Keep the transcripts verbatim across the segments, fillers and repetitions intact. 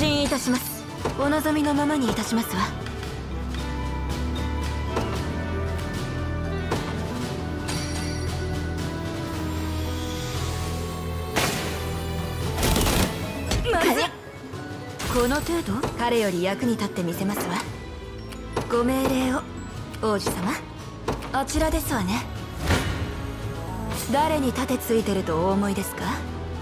陣いたします。お望みのままにいたしますわ。まずい。この程度、彼より役に立ってみせますわ。ご命令を、王子様。あちらですわね。誰に盾ついてるとお思いですか？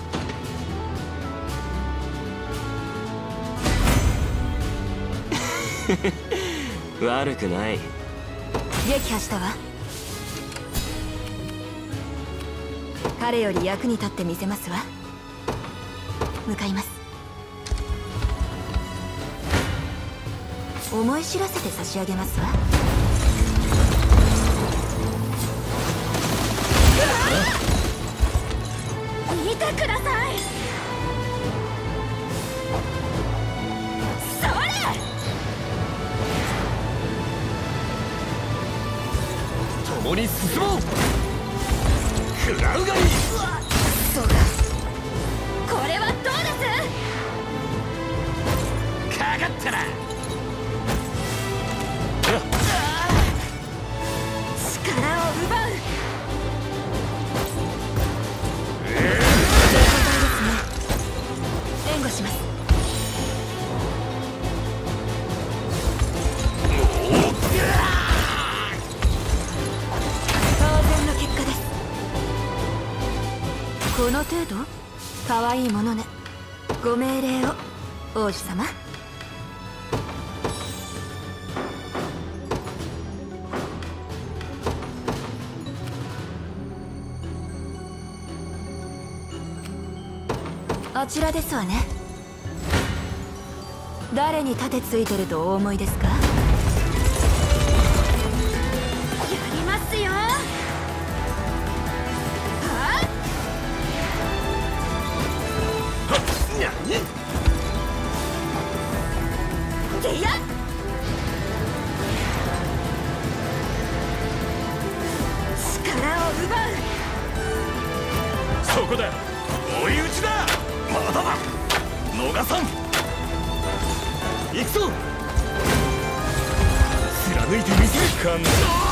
悪くない。 撃破したわ。彼より役に立ってみせますわ。向かいます。思い知らせて差し上げますわ。見てください。それ！ 共に進もう。食らうがいい。 そうだ。これはどうです？ かかったら。 力を奪う。援護します。当然の結果です。この程度？可愛いものね。ご命令を、王子様。あちらですわね。誰に盾ついてるとお思いですか？やりますよ。はっ！てやっ！力を奪う。 そこだ。追い打ちだ。まだだ。逃さん。行くぞ。貫いてみせる。感動。